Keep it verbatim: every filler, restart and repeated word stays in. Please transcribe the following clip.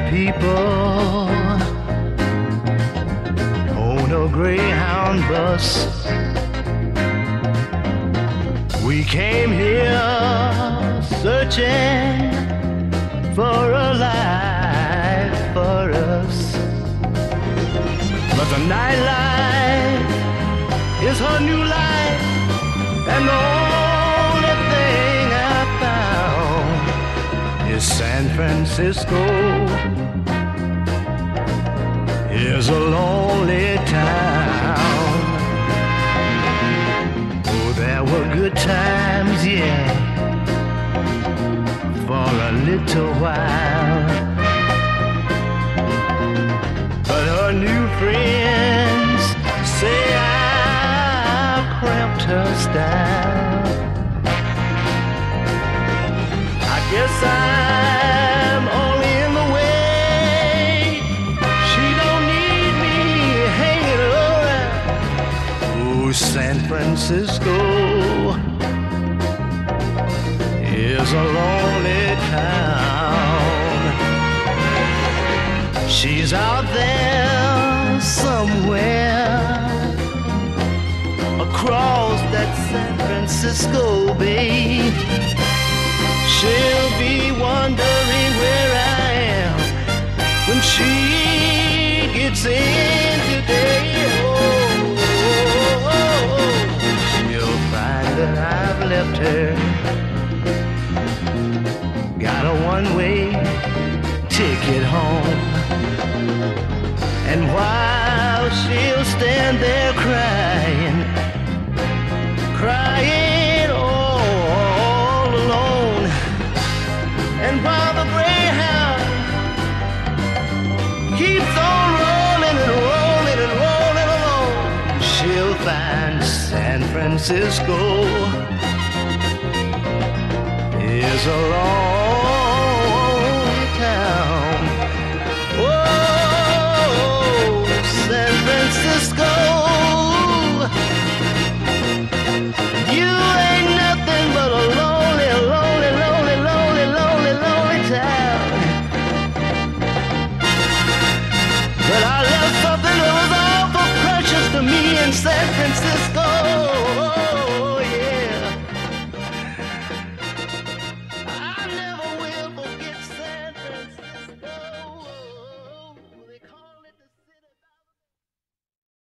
people on a Greyhound bus. We came here searching for a life for us, but the nightlife is her new life, and the only thing I found is San Francisco is a lonely town. Oh, there were good times, yeah, for a little while, but her new friends say I've cramped her style. I guess I'm only in the way. She don't need me hanging around. Oh, San Francisco is a lonely town. She's out there somewhere across that San Francisco Bay. She'll be wondering where I am when she gets in today. Oh, oh, oh, oh. She'll find that I've left her, got a one-way ticket home, and while she'll stand there crying, crying all alone, and while the Greyhound keeps on rolling and rolling and rolling along, she'll find San Francisco is a long